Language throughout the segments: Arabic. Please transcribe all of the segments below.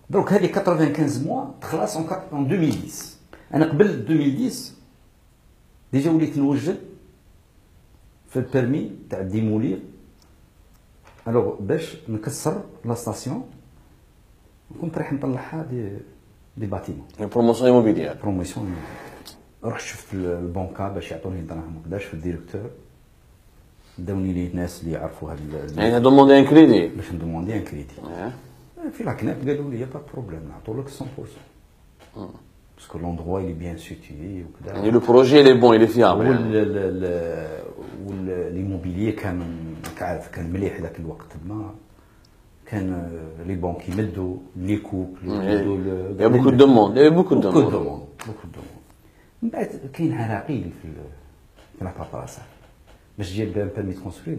دروك هذه 95 موا تخلص اون 2010. انا قبل 2010 ديجا وليت نوجد في البيرمي تاع ديمولير الوغ باش نكسر لا ستاسيون. كنت رايح نطلعها دي باتيمون بروموسيون ايموبيليير. بروموسيون. رحت شفت البنكه باش يعطوني دراهم وكذا، شفت الديريكتور داوني لي ناس اللي يعرفوا هاد يعني دوموندي ان كريدي باش ندوموندي ان كريدي. في لا كناب قالوا لي با بروبليم نعطولك 100% باسكو لوندغوا اللي بيان سيتيي وكذا. يعني لو بروجي لي بون لي فيابل. والإيموبيليي كان كعارف كان مليح ذاك الوقت. ما كان لي بونك يمدوا لي كوب يمدوا يا بوكو دوموند يا بوكو دوموند بوكو دوموند. من بعد كاين عراقيل في لا باباسا باش تجيب بيرمي كونستروي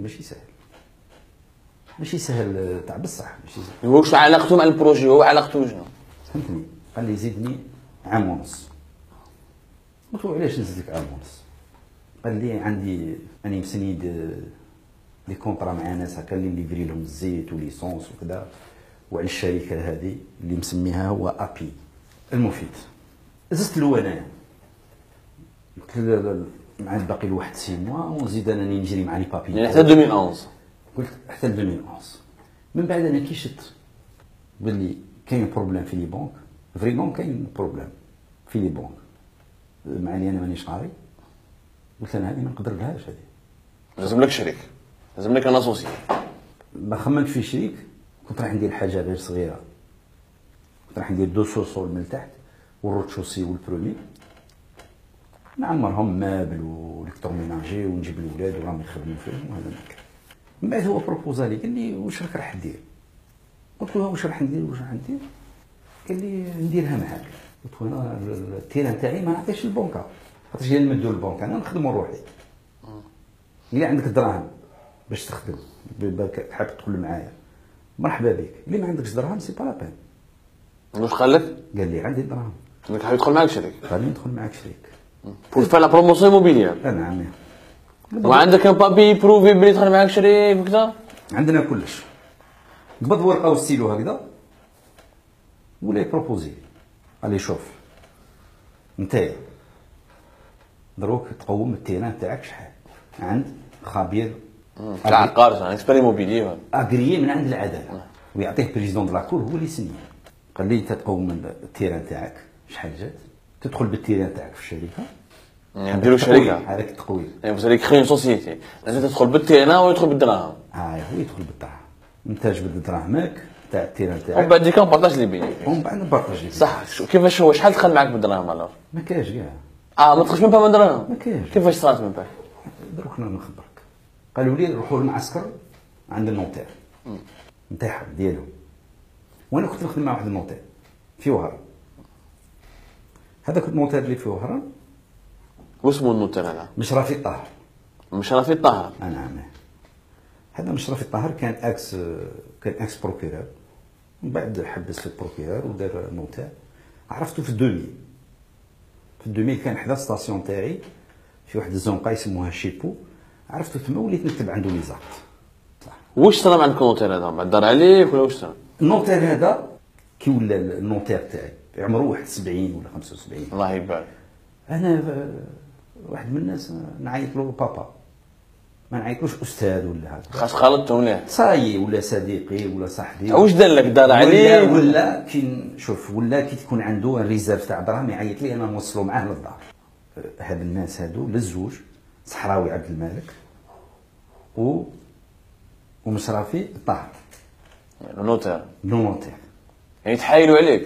ماشي سهل تاع بصح ماشي سهل. واش علاقته مع البروجي؟ هو علاقته شنو؟ فهمتني. قال لي زيدني عام ونص. قلت له علاش نزيدك عام ونص؟ قال لي عندي اني مسنيد لي كونطرا مع ناس هكا اللي نليفري لهم الزيت وليسونس وكذا، وعلى الشركه هذه اللي مسميها هو ابي المفيد. زدت له انايا قلت مع باقي الواحد 6 موا ونزيد انني نجري مع لي بابي يعني حتى 2011. قلت حتى 2011. من بعد انا كي شت بلي كاين بروبليم في لي بونك فريمون، كاين بروبليم في لي بونك مع اني انا مانيش قاري. قلت انا هذه ما نقدر لهاش، هذه لازم لك شريك، لازم لك ان اسوسي. ما خممتش في شريك. كنت راح ندير حاجه غير صغيره، كنت راح ندير 2 سوسول من تحت والروتشوسي والبرومي نعمرهم مابل والكتروميناجي ونجيب الاولاد وراهم يخدموا فيهم وهذا ما كان. من بعد هو بروبوزا لي قال لي واش راك راح دير؟ قلت له واش راح ندير قال لي نديرها معاك. قلت له انا التيران تاعي ما نعطيش البنكه، خاطرش هي نمدوا البنكه انا نخدموا روحي. اللي عندك دراهم باش تخدم حاب تدخل معايا مرحبا بك، اللي ما عندكش دراهم سي با لا بين. واش قال لك؟ قال لي عندي دراهم. انك حاب يدخل معاك شريك؟ قال لي ندخل معاك شريك بور فا لا بروموسيون ايموبيليير. نعم. وعندك ان بابي بروفي بلي يدخل معاك شريك وكذا؟ عندنا كلش. قبض ورقه وستيلو هكذا ولا يبروبوزي. قال لي شوف نتايا دروك تقوم التيران تاعك شحال عند خبير تاع عقار اكسبير ايموبيليير اغريي من عند العداله ويعطيه بريزيدون دو لاكور هو اللي يسني. قال لي انت تقوم التيران تاعك شحال جات، تدخل بالتيران تاعك في الشركه يعني نديرو شركه. هذاك التقويم يعني فوز كري اون سوسيتي لازم تدخل بالتيران ويدخل بالدراهم. هو يدخل بالدراهم، انت جبد دراهمك تاع التيران تاعك ومن بعد ديك نبارطاج لي بيني. ومن بعد نبارطاج لي صح. كيفاش هو شحال دخل معاك بالدراهم الوغ؟ ما كاينش كاع. ما تدخلش من با من دراهم؟ ما كاينش. كيفاش صارت من بعد؟ دروك انا نخبرك. قالوا لي نروحوا للمعسكر عند النوتير نتاعهم ديالهم، وانا كنت نخدم مع واحد النوتير في وهران. هذاك النوتير اللي في وهران واسمو النوتير هذا؟ مشرفي الطاهر. مشرفي الطاهر. نعم. هذا مشرفي الطاهر كان اكس بروكيرور، من بعد حبس في البروكيرور ودار نوتير. عرفته في 2000. في 2000 كان حدا ستاسيون تاعي في واحد الزنقه يسموها شيبو، عرفته تما وليت نكتب عنده لي زاكت. واش صرا مع النوتير هذا؟ بعد دار عليك ولا واش صرا؟ النوتير هذا كي ولا النوتير تاعي عمره واحد 70 ولا 75. الله يبارك. انا واحد من الناس نعيط له بابا، ما نعيطلوش استاذ ولا هذا، خاص خالطته مليح صاي ولا صديقي ولا صاحبي. واش دار لك؟ دار عليك ولا كي نشوف ولا كي تكون عنده ريزيرف تاع دراهم يعيط لي انا نوصلو معاه للدار. هاد الناس هادو للزوج صحراوي عبد الملك ومشرفي الطاهر النوتير. نوتير. يعني تحايلوا عليك.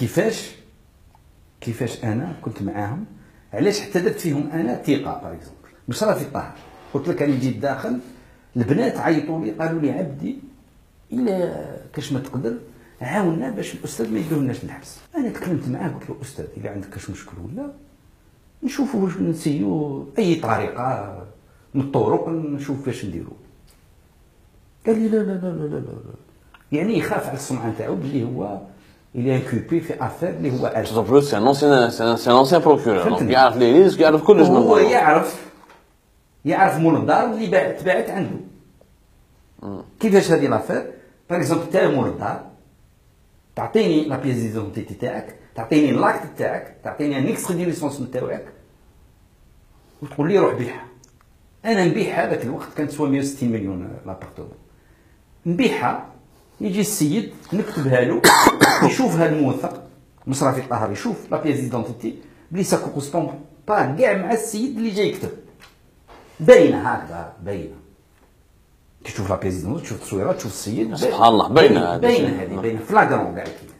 كيفاش انا كنت معاهم، علاش حتى درت فيهم انا ثقه. باغ اكزومبل مشرفي الطاهر قلت لك انا جيت داخل البنات عيطوا لي قالوا لي عبدي الا كاش ما تقدر عاوننا باش الاستاذ ما يديرولناش الحبس. انا تكلمت معاه قلت له استاذ الا عندك كاش مشكل ولا نشوفوا واش نسيو اي طريقه من الطرق نشوف واش نديروا. قال لي لا لا لا لا لا لا، يعني يخاف على السمعه نتاعو باللي هو اللي انكوبي في افير اللي هو عارف. سي سي ان انسيان بروكورور يعرف لي ريسك يعرف كلش من هو يعرف مول الدار اللي تباعت عنده. كيفاش هذه لافير؟ باغ اكزومبل تاع مول الدار تعطيني لا بيز ديدونتيتي تاعك، تعطيني لاكت تاعك، تعطيني ان اكستري دي ليسونس نتاعك، وتقول لي روح بيعها. انا نبيعها هذاك الوقت كانت تسوى 160 مليون لابارتومون، نبيعها. يجي السيد نكتبها له، يشوفها الموثق مصرفي الطهر، يشوف لا بيز ديدونتيتي بلي سا كورسبون با كاع مع السيد اللي جاي يكتب، باينه هكذا باينه. تشوف لا بيز ديدونتيتي، تشوف التصويرات، تشوف السيد، سبحان الله باينه باينه هذه باينه فلاغرون كاع كيفاش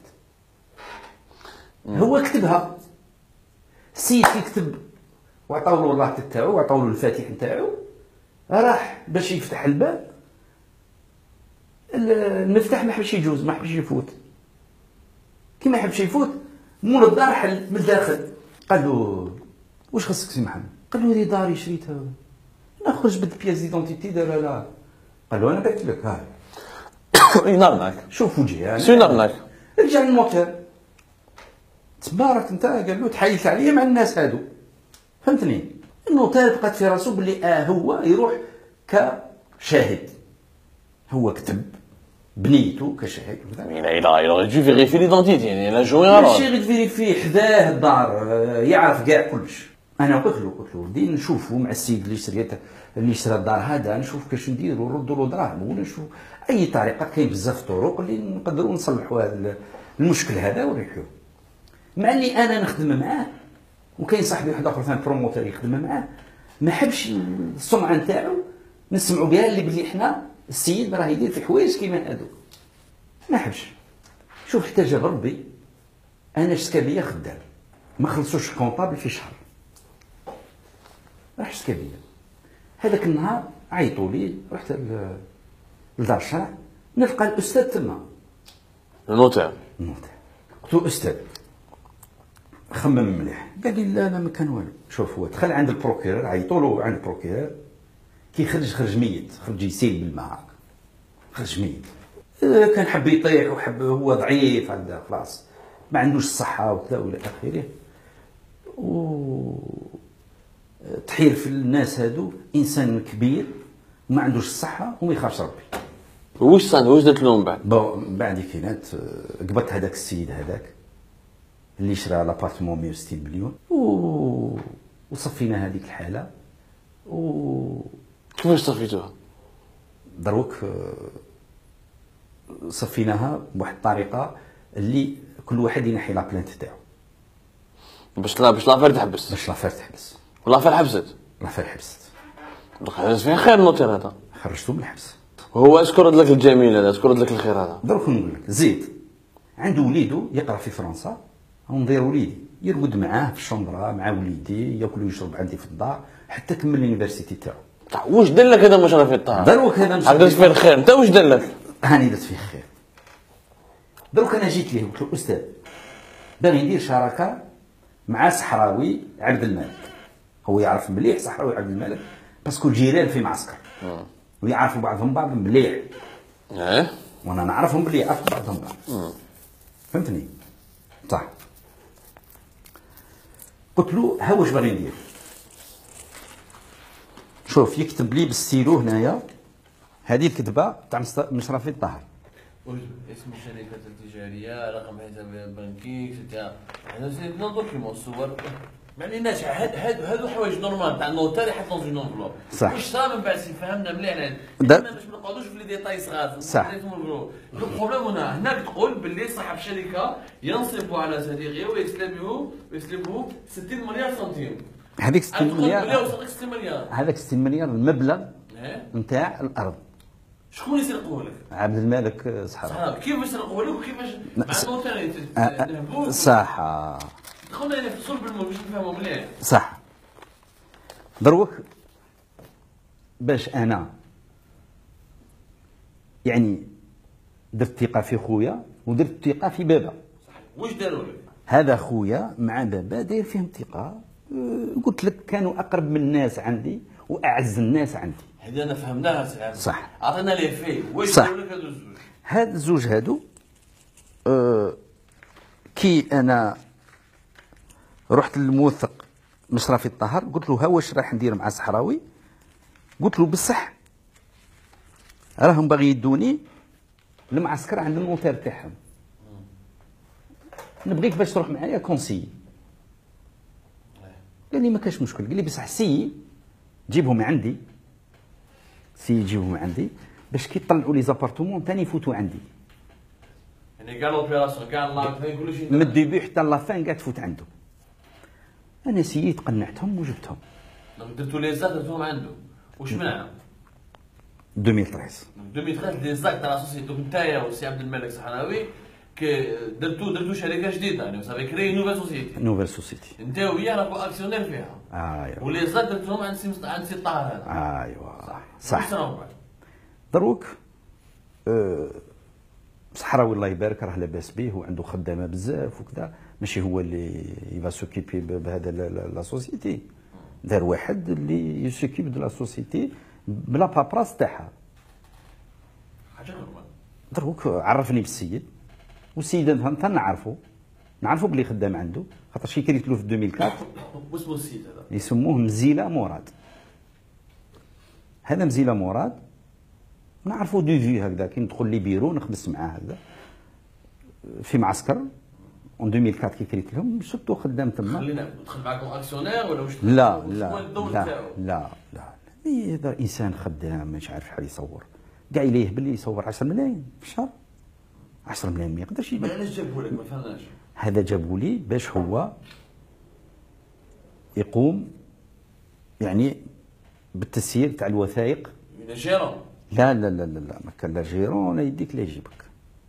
هو كتبها. السيد كيكتب وعطاو له اللاط تاعو وعطاو له الفاتح نتاعو، راح باش يفتح الباب، المفتاح ما حبش يجوز، ما حبش يفوت. كي ما حبش يفوت مول الدار حل من الداخل، قال له واش خصك سي محمد؟ قال له هذه داري شريتها، نخرج بالبياز ديدونتيتي دارها لا. قال له انا بعت لك ها ينرناك شوف وجهي شو ينرناك. رجع للنوتير تبارك انت، قال له تحايلت عليا مع الناس هادو، فهمتني. النوتير بقات في راسو بلي هو يروح كشاهد، هو كتب بنيته كشاهد. il aurait dû vérifier l'identité يعني لا جو يرى ماشي غير فيريفي حداه الدار، يعرف كاع كلش. انا قلت له ودي نشوفوا مع السيد اللي شريته، اللي شرى الدار هذا، نشوف كاش نديروا، نردوا له دراهم ولا نشوف اي طريقه. كاين بزاف طرق اللي نقدروا نصلحوا هذا المشكل هذا ونحلوه. مع اللي انا نخدم معاه، وكاين صاحبي واحد اخر ثاني بروموتور يخدم معاه، ما حبش السمعه نتاعو نسمعوا بها اللي بلي احنا السيد راه يدير في حوايج كيما هادو، ما حبش. شوف حتى جاب ربي انا شكا بيا خدام ما خلصوش كونطابل في شهر، راح شكا بيا. هذاك النهار عيطوا لي، رحت لدار الشرع، نلقى الاستاذ تما النوتير. قلت له استاذ خمم مليح. قال لي لا ما كان والو. شوف هو دخل عند البروكيرور، عيطوا له عند البروكيرور، كي خرج ميت، خرج يسيل بالماء، خرج ميت. كان حب يطيح وحب، هو ضعيف عنده خلاص ما عندوش الصحة وكذا والى آخره. و تحير في الناس هادو، إنسان كبير وما عندوش الصحة وما يخافش ربي. واش صار؟ واش درت لهم بعد؟ بعد كينات قبضت هذاك السيد هذاك اللي شرى لابارتمون 160 مليون وصفينا هذيك الحالة. كيفاش صفيتوها؟ دروك صفيناها بواحد الطريقه اللي كل واحد ينحي لا بلانت تاعو باش لافير تحبس. باش لافير تحبس. ولافير حبست. لافير حبست. هذا فين خير النوتير هذا؟ خرجته من الحبس. وهو اشكر لك الجميل هذا، اشكر لك الخير هذا. دروك نقول لك زيد عنده وليدو يقرا في فرنسا، ندير وليدي يرقد معاه في الشومبرا مع وليدي، ياكل ويشرب عندي في الدار حتى كمل اليونيفرسيتي تاعو. واش دار لك هذا مشرف الطهر؟ دروك هذا مشرف درت فيه الخير. انت واش دار لك؟ هاني درت فيه الخير. دروك انا جيت ليه قلت له استاذ باغي ندير شراكه مع صحراوي عبد الملك. هو يعرف مليح صحراوي عبد الملك باسكو جيران في معسكر ويعرفوا بعضهم بعض مليح. وانا نعرفهم بلي يعرفوا بعضهم بعض. فهمتني؟ صح. قلت له ها واش باغي ندير. شوف يكتب لي بالستيلو هنايا هذه الكتبه تاع مشرفي الطهر، اسم الشركة التجارية، رقم حساب البنكي، حنا سيدنا دوكيمون الصور ما عليناش. هادو حوايج نورمال تاع النوتاري يحط لهم اون انفلوب. صح. واش صار من بعد فهمنا مليح باش ما نقعدوش في لي ديتاي صغار. صح. لو بروبليم هناك تقول باللي صاحب الشركة ينصب على صديقه ويسلبه 60 مليار سنتيم. هذيك 60 مليار، 60 مليار هذاك 60 مليار المبلغ نتاع الارض. شكون يسرقوه لك؟ عبد الملك صحراوي. كيفاش يسرقوه لك وكيفاش مع النوتاري صح. دخلنا هنا في صلب المهم باش نفهموا مليح. صح. دروك باش انا يعني درت ثقه في خويا ودرت ثقه في بابا. واش داروا لك؟ هذا خويا مع بابا داير فيهم ثقه. قلت لك كانوا اقرب من الناس عندي واعز الناس عندي. هذه انا فهمناها سي. صح. عطينا ليه فيه. واش داروا لك هذو الزوج؟ هاد الزوج هادو كي انا رحت للموثق مشرفي الطهر قلت له ها واش راح ندير مع صحراوي. قلت له بصح راهم باغي يدوني المعسكر عند النوتير تاعهم. نبغيك باش تروح معايا كونسي. قال لي ما كاش مشكل. قال لي بصح سي جيبهم عندي، سي يجيبهم عندي باش كي يطلعوا لي زابارتمون ثاني يفوتوا عندي. يعني كاع لوبيراسيون كاع لا كلشي من الديبي حتى لافان كاع تفوت عنده. انا سييت قنعتهم وجبتهم. دونك درتو لي زاك درتوهم عنده، واش من عام؟ 2013. 2013 لي زاك تاع لاسوسيتي. دونك نتايا والسي عبد الملك الصحراوي درتو شركه جديده، يعني صافي كري نوفيل سوسيتي. نوفيل سوسيتي. انت وياه راكو اكسيونير فيها. ايوا. ولي زاك درتوهم عند سي طاهر هذا. ايوا صح. صح. دروك صحراوي الله يبارك راه لاباس به وعنده خدامه بزاف وكذا، ماشي هو اللي يفا سوكيبي بهذا لا سوسيتي، دار واحد اللي يسوكيب دو لا سوسيتي بلا بابراس تاعها. حاجه نورمال. دروك عرفني بالسيد، والسيد انت نعرفو بلي خدام عنده، خاطر شي كريت له في 2004. واسمو السيد هذا؟ يسموه مزيله مراد. هذا مزيله مراد نعرفو دو في هكذا، كي ندخل لي بيرو نخبس معاه هكذا في معسكر اون 2004 كي كريت لهم شفتو خدام تما. خلينا ندخل معاكم اكسيونير ولا واش؟ لا لا لا لا هذا انسان خدام مش عارف شحال يصور، كاع يليه باللي يصور 10 ملايين في الشهر. 10 ملايين ما يقدرش يجيب. علاش جابوه لك ما فهمناش؟ هذا جابوا لي باش هو يقوم يعني بالتسيير تاع الوثائق. من جيرون؟ لا لا لا لا ما كان لا جيرون لا يديك لا يجيبك.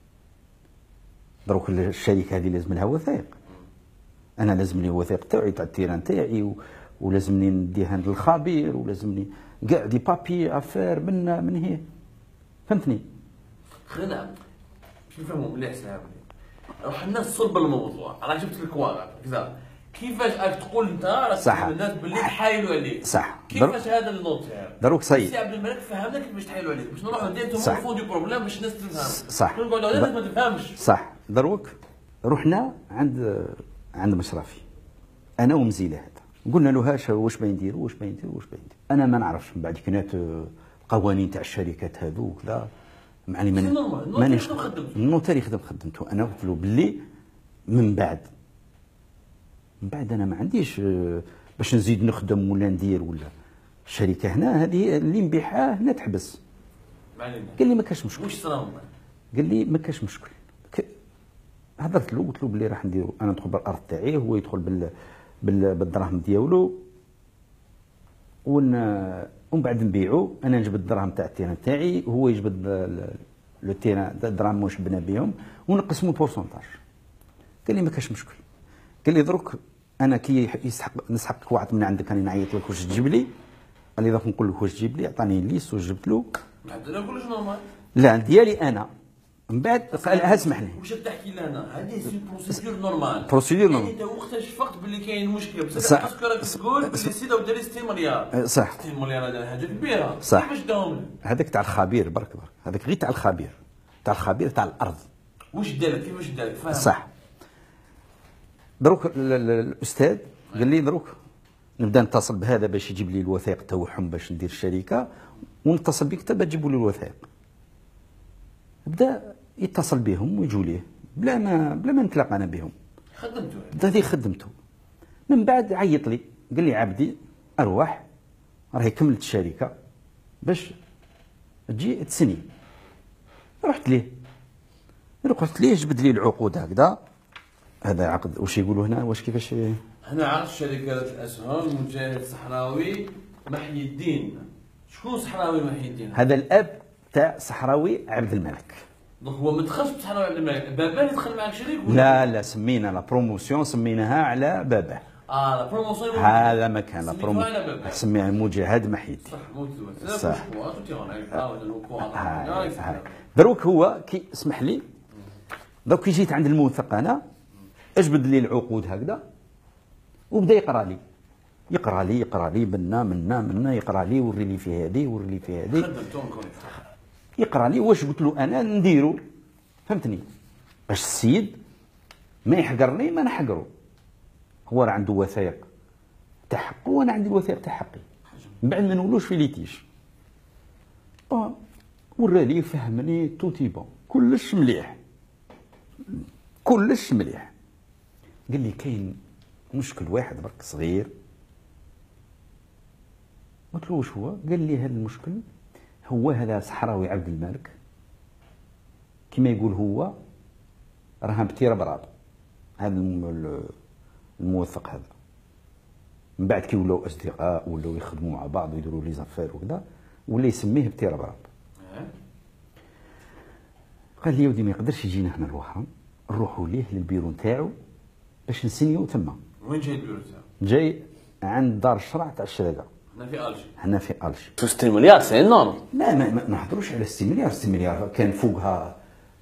دروك الشركه هذه لازم لها وثائق. انا لازمني وثائق تاعي تاع التيران تاعي ولازمني نديها للخبير ولازمني كاع دي بابي افير من هي. فهمتني؟ خلينا باش نفهموا مليح سامحني. رحنا صلب الموضوع، انا جبت لك واقع كذا. كيفاش راك تقول انت راك الناس باللي تحايلوا عليك؟ صح. كيفاش هذا النوط تاعك؟ دروك صيد. سي عبد الملك فهمنا كيفاش تحايلوا عليك، باش نروحوا نديروا فون دو بروبليم باش الناس تفهم. صح. نقولوا الناس ما تفهمش. صح. دروك رحنا عند مشرفي انا ومزيله هذا، قلنا له هاش واش باين نديروا واش باين نديروا. انا ما نعرفش من بعد كنات القوانين تاع الشركات هذو وكذا معني مانيش النوتاري خدمته. انا قلت له باللي من بعد انا ما عنديش باش نزيد نخدم ولا ندير ولا الشركه هنا هذه اللي نبيعها هنا تحبس. قال لي ما كاش مشكل. واش صرا؟ قال لي ما كاش مشكل. هضرت له قلت له باللي راح نديروا انا ندخل بالارض تاعي هو يدخل بالدراهم ديالو ومن بعد نبيعوا. انا نجبد الدراهم تاع التيران تاعي هو يجبد لو تيران الدراهم واش بنا بهم ونقسموا بورسونتاج. قال لي ما كاش مشكل. قال لي دروك انا كي نسحق واحد من عندك راني نعيط لك واش تجيب لي. قال لي دروك نقول لك واش تجيب لي. عطاني ليست وجبت له. عندنا كلش نورمال. لا ديالي انا من بعد قال اسمح لي. واش تحكي لنا هذه سي بروسيدور نورمال. بروسيدور نورمال. انت وقتاش شفقت باللي كاين مشكل بس باسكو راك تقول باللي سيده وداري 60 مليار. صح 60 مليار هذا حاجه كبيره. صح. كيفاش داهم؟ هذاك تاع الخبير برك هذاك غير تاع الخبير تاع الارض. واش دارك كيفاش دارك فاهم؟ صح. دروك الاستاذ قال لي دروك نبدا نتصل بهذا باش يجيب لي الوثائق تاعهم باش ندير الشركه ونتصل بك حتى تجيبوا لي الوثائق. بدا يتصل بهم ويجوا ليه بلا ما نتلاقى انا بهم. خدمته هذه خدمته. من بعد عيط لي قال لي عبدي ارواح راهي كملت الشركه باش تجي تسني. رحت ليه قلت ليه جبد لي العقود هكذا. هذا عقد واش يقولوا هنا واش كيفاش هنا عقد شركات الاسهم مجاهد صحراوي محي الدين. شكون صحراوي محي الدين؟ هذا الاب تاع صحراوي عبد الملك. دونك هو ما دخلش بصحراوي عبد الملك، باباه اللي دخل معك شريك لا سمينا لا بروموسيون سميناها على باباه. لا بروموسيون هذا مكان لا بروموسيون سميها مجاهد محي الدين. صح موجود. صح. دروك هو كي اسمح لي دروك كي جيت عند الموثق انا اجبد لي العقود هكذا وبدا يقرا لي منا يقرا لي وري لي في هذه وري لي في هذه يقرا لي واش قلت له انا نديرو. فهمتني؟ باش السيد ما يحقرني ما نحقرو. هو راه عنده وثائق تاع حقه وانا عندي الوثائق تاع حقي. من بعد ما نولوش في ليتيج. ورالي فهمني توتي بون كلش مليح. قال لي كاين مشكل واحد برك صغير. قلت له واش هو؟ قال لي هذا المشكل هو هذا صحراوي عبد الملك كما يقول هو راه بتير براب، هذا الموثق هذا. من بعد كي ولاو اصدقاء ولاو يخدموا مع بعض ويديروا لي زافير وكذا ولا يسميه بتير براب. قال لي يا ودي ما يقدرش يجينا هنا الوهران، نروحوا ليه للبيرو نتاعو باش نسنيو تما. وين جاي البيرو تاعو؟ جاي عند دار الشرع تاع الشراقه. هنا في الجي. هنا في الجي. 6 مليار سي نورم. لا ما نهضروش على 6 مليار، 6 مليار كان فوقها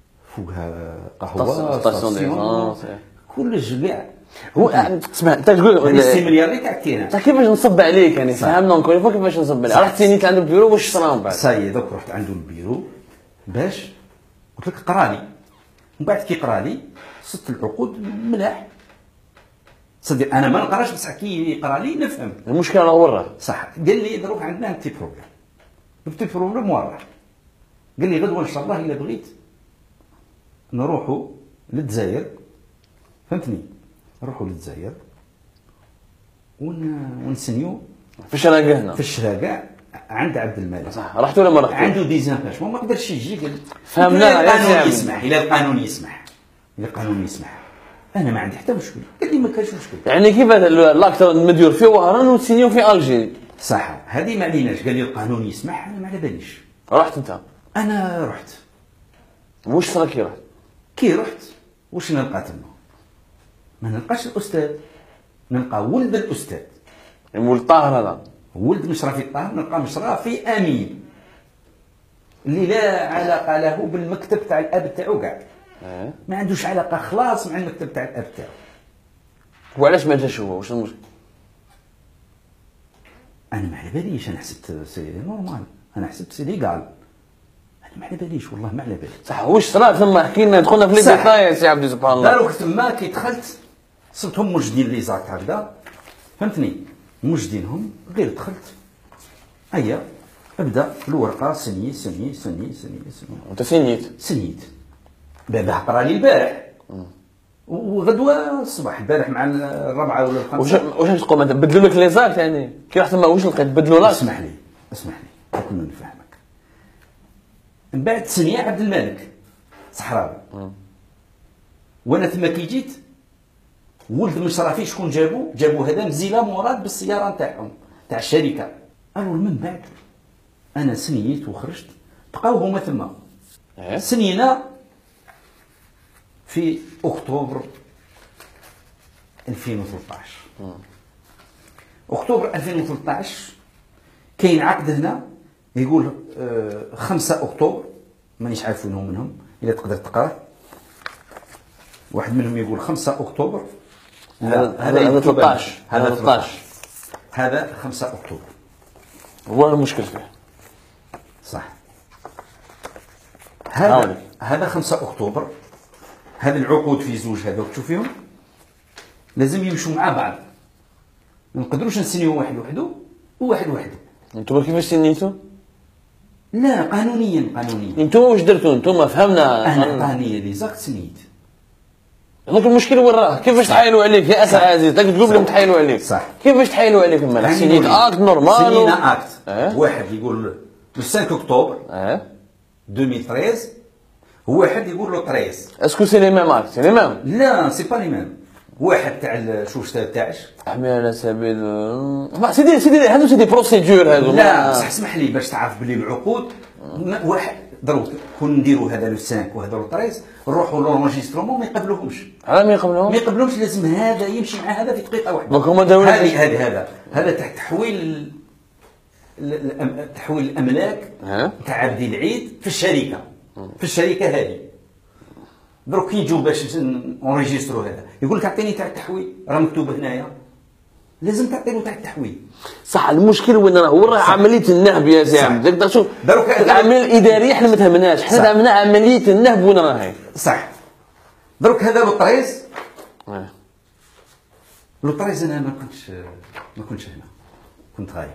قهوه ستاسيون كلش كاع. هو اسمع انت تقول 6 مليار اللي تاع كاينه. كيفاش نصب عليك يعني فهمنا نكون فوق كيفاش نصب عليك. رحت سينيت عنده البيرو واش صرا من بعد؟ صاي دوك رحت عنده البيرو باش قلت لك قرا لي. من بعد كي قرا لي صدت العقود ملاح. صدق انا ما نقراش بصح كي يقرا لي نفهم. المشكله راه وراه صح. قال لي دروك عندنا بتي بروبليم. بتي بروبليم واضح. قال لي غدوه ان شاء الله الا بغيت نروحوا للجزائر، فهمتني، نروحوا للجزائر ونسنيو في الشراقه هنا في الشراقه عند عبد الملك. صح. رحت ولا ما رحت؟ عنده ديزانفاشمون ما قدرش يجي. قال فهمنا القانون يسمح. الى القانون يسمح، الى القانون يسمح انا ما عندي حتى مشكل. قال لي ما كاينش مشكل. يعني كيف لاكتر مدير في وهران وتسينيو في الجي؟ صح. هذه ما عليناش. قال لي القانون يسمح، انا ما على باليش. رحت انت؟ انا رحت. واش صرا كي رحت؟ كي رحت واش نلقى تما؟ ما نلقاش الاستاذ، نلقى ولد الاستاذ. ولد طاهر هذا؟ ولد مشرفي طاهر. نلقى مشرفي امين اللي لا علاقه له بالمكتب تاع الاب تاعو كاع. ما عندوش علاقه خلاص مع المكتب تاع الاب تاعو. وعلاش ما جاش هو؟ واش المشكل؟ انا ما على باليش. انا حسبت سي نورمال، انا حسبت سي ليغال. انا ما على باليش والله ما على بالي. صح. واش صرا ثم؟ احكي لنا، دخلنا في لي ديتاي يا سي عبدي سبحان الله. داروك تما كي دخلت صرتهم موجدين لي زاك هكذا، فهمتني، موجدينهم. غير دخلت هيا ابدا الورقه سني سني سني سني سني. انت سنيت بعدا قرا لي البارح وغدوه الصباح. البارح مع الرابعه ولا الخامسه. واش تقول مثلا بدلوا لك لي زاك يعني كي رحت تما؟ واش لقيت بدلوا لك؟ اسمح لي كنا نفهمك. من بعد سنيه عبد الملك صحراوي. وانا ثما كي جيت ولد مشرفي شكون جابوا هذا مزيله مراد بالسياره نتاعهم تاع الشركه. الو من بعد انا سنيت وخرجت، بقاو هما ثما. سنينا في اكتوبر 2013. اكتوبر 2013 كاين عقد هنا يقول 5 اكتوبر، مانيش عارف وين منهم، الا تقدر تقراه. واحد منهم يقول 5 اكتوبر. هذا 13. هذا 13. هذا 5 اكتوبر هو المشكل فيه. صح. هذا 5 اكتوبر. هذه العقود في زوج هذوك تشوف فيهم لازم يمشوا مع بعض. ما نقدروش نسنيو واحد وحده وواحد وحده. انتم كيفاش سنيتوا؟ لا قانونيا. انتم واش درتوا؟ انتم فهمنا. انا قانونيا لي زاك سنيت. هذاك المشكل وين راه؟ كيفاش تحايلوا عليك يا اسا عزيز؟ تقول لهم تحايلوا عليك. صح. كيفاش تحايلوا عليك؟ ما سنيت اكت نورمال. سنينا اكت. واحد يقول لو 5 اكتوبر 2013 وواحد يقول له 13. اسكو سي لي ميم اكت؟ سي لي ميم؟ لا سي با لي ميم. واحد تاع شوف تاعش احمي على سبيل سيدي هادو سيدي بروسيدور هادو. لا بصح اسمح لي باش تعرف بلي العقود واحد دروك كون نديروا هذا لو 5 وهذا لو 13 نروحوا لونجسترومون ما يقبلوهمش. علاه ما يقبلوهمش؟ ما يقبلوهمش. لازم هذا يمشي مع هذا في دقيقه واحده. دونك هما داو هذا تحت تحويل الاملاك تاع عبد العيد في الشركه. في الشركه هذه دروك كي يجوا باش نريجسترو هذا يقول لك اعطيني تاع التحويل، راه مكتوب هنايا لازم تعطيني تاع التحويل. صح. المشكل وين راه؟ هو عمليه النهب يا سي عبد. تقدر شوف العمليه الاداريه حنا ما تهمناش، حنا تهمنا عمليه النهب وين راهي. صح. دروك هذا لوطريز. لوطريز انا ما كنتش هنا، كنت غايب.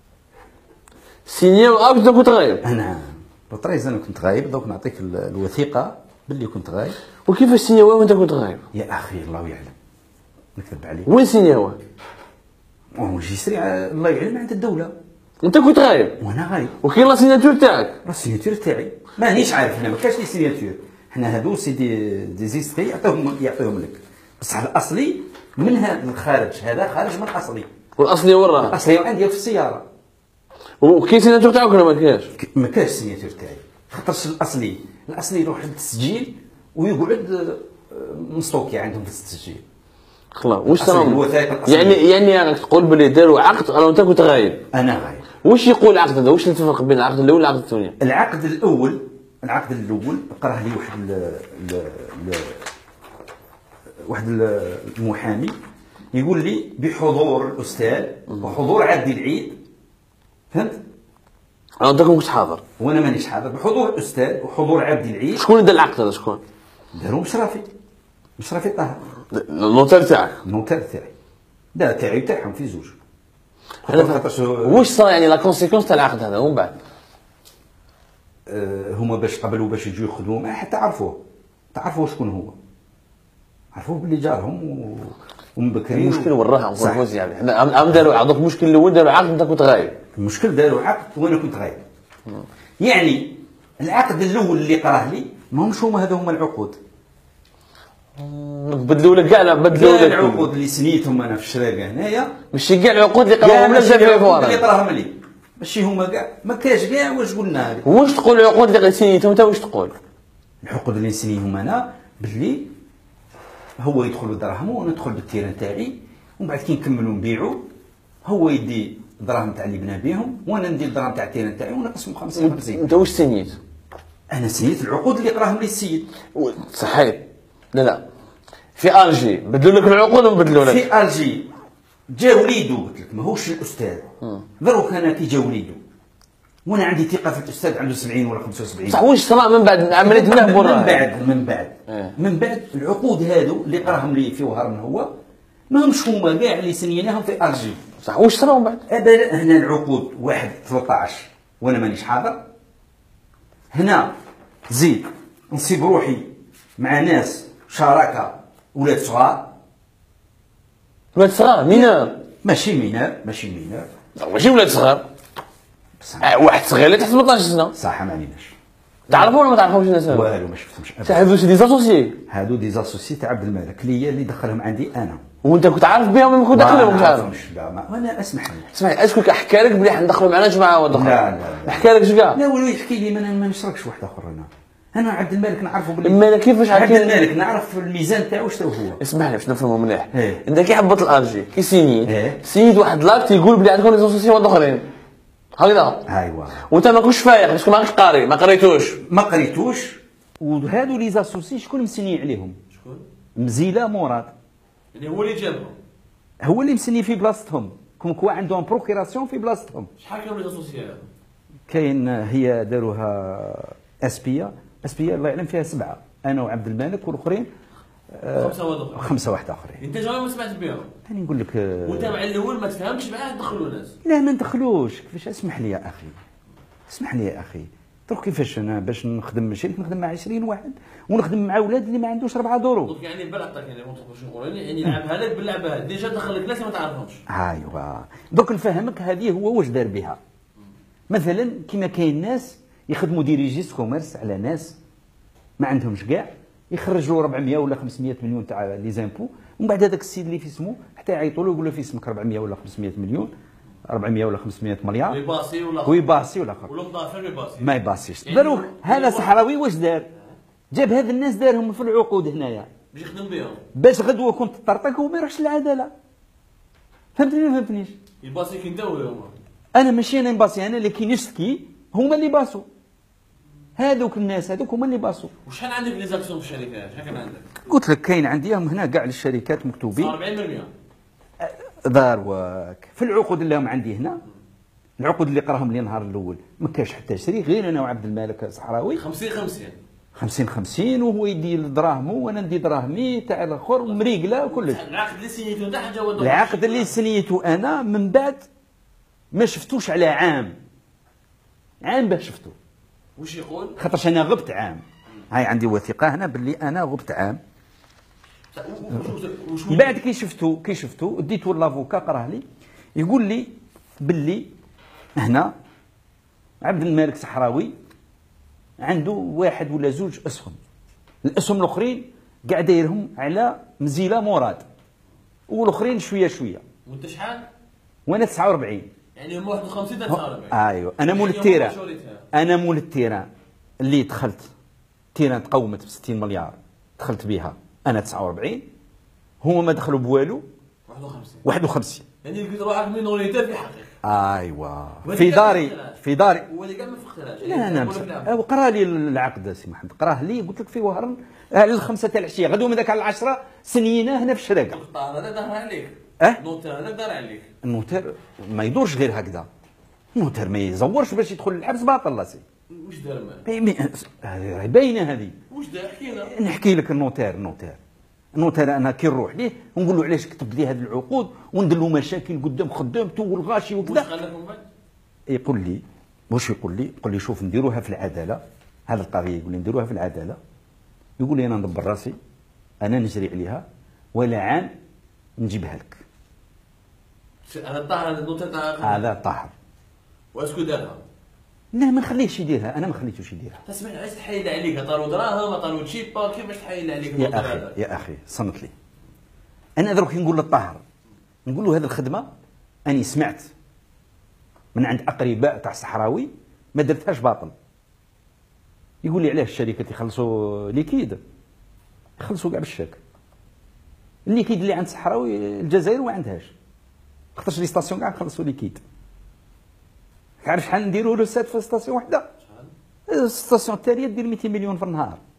سينيو اكت كنت غايب؟ انا لوطريز انا كنت غايب. دوك نعطيك الوثيقه باللي كنت غايب. وكيفاش سينيو وانت كنت غايب؟ يا اخي الله يعلم. نكذب عليك. وين سيني هو؟ جيستري الله يعلم عند الدوله. انت كنت غايب وانا غايب. وكاين لا سيناتور تاعك؟ لا سيناتور تاعي مانيش عارف، حنا ما كاش لي سيناتور، حنا هادو سي دي زيستري يعطيهم لك، بصح الاصلي من هذا الخارج، هذا خارج من الاصلي. والاصلي وين راه؟ الاصلي عندي في السياره. وكاين سيناتور تاعك ولا ما كاينش؟ ما كاش سيناتور تاعي، خاطرش الاصلي يروح للتسجيل ويقعد مستوكي عندهم في التسجيل. خلاص واش هو يعني راك تقول بلي داروا عقد راه انت كنت غايب. انا غايب. واش يقول العقد هذا؟ واش الفرق بين العقد الاول والعقد الثاني؟ العقد الاول قراه لي واحد المحامي يقول لي بحضور الاستاذ وحضور عبد العيد، فهمت؟ انت كنت حاضر وانا مانيش حاضر، بحضور الاستاذ وحضور عبد العيد. شكون اللي دار العقد هذا؟ شكون؟ دارو مشرفي طه، النوتير تاعك؟ النوتير تاعي، لا تاعي تاعهم في زوج. واش صار يعني لا كونسيكونس تاع العقد هذا ومن بعد؟ هما باش قبلوا باش يجوا يخدموا معاه حتى تعرفوه شكون هو، عرفوه باللي جارهم ومن بكري. المشكل وراها نقول يعني حنا داروا عقد، المشكل الاول داروا عقد انت كنت غايب. المشكل داروا عقد وانا كنت غايب. يعني العقد الاول اللي قراه لي ماهمش هما العقود. بدلوا لك كاع بدلوا لك العقود اللي سنيتهم انا في الشراكه هنايا، ماشي كاع العقود اللي قراهم ولا زاد في فوار اللي قراهم لي، ماشي هما كاع، ما كاش كاع. واش قلنا لك؟ واش تقول العقود اللي سنيتهم انت؟ واش تقول العقود اللي نسنيهم انا باللي هو يدخل بدراهمو وانا ندخل بالتيران تاعي، ومن بعد كي نكملوا نبيعوا هو يدي الدراهم تاع اللي بنا بهم وانا ندير الدراهم تاع التيران تاعي ونقسموا 50-50. انت واش سنيت؟ انا سنيت العقود اللي قراهم لي السيد. صحيت؟ لا في الجي بدلوا لك العقود وبدلوا لك في الجي جا وليدو، قلت لك ماهوش الاستاذ. دروك انا كي جا وليدو وانا عندي ثقه في الاستاذ عنده 70 ولا 75. صح. واش صرا من بعد عمليه النهب من بعد العقود هادو اللي قراهم لي في وهران هو ماهمش هما كاع اللي سنيناهم في الجي. صح. واش صرا من بعد؟ هنا العقود 1/13 وانا مانيش حاضر. هنا زيد نصيب روحي مع ناس شراكه ولاد صغار. ولاد صغار مينار؟ ماشي مينار. ماشي ولاد صغار. واحد صغير اللي تحت 18 سنه. صح ما عليناش. تعرفوا ولا ما تعرفوش الناس؟ والو ما شفتهمش ابدا. هادو دي زاسوسيي. هادو دي زاسوسيي تاع عبد الملك اللي دخلهم عندي انا. وانت كنت عارف بهم ولا كنت داخل ولا مش عارف؟ لا ما انا اسمح اسكو حكى لك بلي حندخلوا معنا جماعه واحد اخر؟ لا حكى لك شكا؟ لا ولو يحكي لي ما نشركش واحد اخر. انا عبد الملك نعرفه بلي اما كيفاش عبد الملك نعرف الميزان تاعو شنو هو. اسمح لي باش نفهموا مليح. انت كي حبط الارجي كي سيد واحد لاكت يقول بلي عندكم لي زاسوسيي واحد اخرين هكذا. ايوا وانت ما كنتش فايق باسكو ما قاري ما قريتوش. وهادو لي زاسوسي شكون مسني عليهم؟ شكون؟ مزيله مراد اللي هو اللي جابهم، هو اللي مسني في بلاصتهم. كوا عندهم بروكيراسيون في بلاصتهم. شحال كانوا لي زاسوسيي؟ كاين هي داروها اسبيه الله يعلم فيها 7، انا وعبد الملك والاخرين 5 واحد اخرين. انت جامي ما سمعت بهم؟ انا نقول لك وانت مع الاول ما تفهمش معاه تدخلوا ناس. لا ما ندخلوش. كيفاش؟ اسمح لي يا اخي دروك كيفاش انا باش نخدم شريك نخدم مع 20 واحد ونخدم مع اولاد اللي ما عندوش 4 دورو. دونك يعني بلعطك يعني يعني يلعبها لك باللعبه ديجا دخل لك ناس ما تعرفهمش. ايوا دوك نفهمك هذه هو واش دار بها. مثلا كيما كاين ناس يخدموا دي ريجيست كوميرس على ناس ما عندهمش كاع، يخرج له 400 ولا 500 مليون تاع لي زامبو، ومن بعد هذاك السيد اللي في اسمه حتى يعيطوا له يقولوا له في اسمك 400 ولا 500 مليون، 400 ولا 500 مليار، ويباسي ولا اخر ما يباسيش. دروك هذا صحراوي واش دار؟ جاب هذا الناس دارهم في العقود هنايا باش يخدم بهم، باش غدوه كنت تطرطق وما يروحش للعداله. فهمتني ما فهمتنيش؟ يباسي كي نداو هما. انا ماشي انا نباسي، انا اللي كي نشتكي هما اللي باسوا. هذوك الناس هذوك هما اللي باسوا. وشحال عندك لي زاكسيون في الشركات؟ شحال كان عندك؟ قلت لك كاين عندي هنا كاع الشركات مكتوبين 40%. دار في العقود اللي هم عندي هنا، العقود اللي قراهم لي النهار الاول ما كاش حتى شريك غير انا وعبد الملك الصحراوي 50-50 وهو يدي دراهمه وانا ندي دراهمي تاع الاخر ومريقله وكلش. العقد اللي سنيتو انت حاجه واحده. العقد اللي سنيته انا من بعد ما شفتوش على عام باش شفتو. واش يقول؟ خاطرش انا غبت عام. هاي عندي وثيقه هنا باللي انا غبت عام. من بعد كي شفتو ديتو لافوكا قراه لي يقول لي باللي هنا عبد الملك صحراوي عنده واحد ولا زوج اسهم، الاسهم الاخرين كاع دايرهم على مزيله مراد، والاخرين شويه شويه. وانت شحال؟ وانا 49. يعني هم 51 تا 49. ايوه انا مول التيران، انا مول التيران اللي دخلت تيران تقومت ب 60 مليار دخلت بها انا 49، هما ما دخلوا بوالو 51. يعني قلت روحك مينوريتي في الحقيقه. ايوا في داري هو اللي كاع ما فقتهاش. لا انا قرا لي العقد سي محمد، قراه لي قلت لك في وهران على الخمسه تاع العشيه غدوه من ذاك على 10 سنيناه هنا في الشراقه. الطار هذا دار عليك. النوتير هذا دار عليك. النوتير ما يدورش غير هكذا، النوتير ما يزورش باش يدخل الحبس باطل لا سي. واش دار معاه؟ هذه باينه هذه. واش دار؟ احكي لنا. نحكي لك النوتير انا كي نروح ليه ونقول له علاش كتبت لي هذه العقود وندير له مشاكل قدام خدامته والغاشي وكذا. واش قال لك من بعد؟ يقول لي شوف نديروها في العداله، هذا القضيه يقول لي نديروها في العداله، يقول لي انا ندبر راسي، انا نجري عليها ولا عام نجيبها لك. هذا الطاهر هذا النوتير تاع هذا طاهر. واسكو دارها؟ لا ما نخليهش يديرها، انا ما خليتوش يديرها. تسمع علاش تحايل عليك؟ طاروا دراهم طاروا تشيبا، كيفاش تحايل عليك؟ يا اخي صمت لي. انا دروك نقول للطاهر، نقول له هذه الخدمه اني سمعت من عند اقرباء تاع الصحراوي ما درتهاش باطل. يقول لي علاش الشركات يخلصوا ليكيد؟ يخلصوا كاع بالشاك. الليكيد اللي عند الصحراوي الجزائر ما عندهاش، خاطرش لي ستاسيون كاع نخلصوا ليكيد. عارف شحال نديروا له سات في ستاسيون وحده؟ شحال؟ الستاسيون التاليه دير 200 مليون في النهار.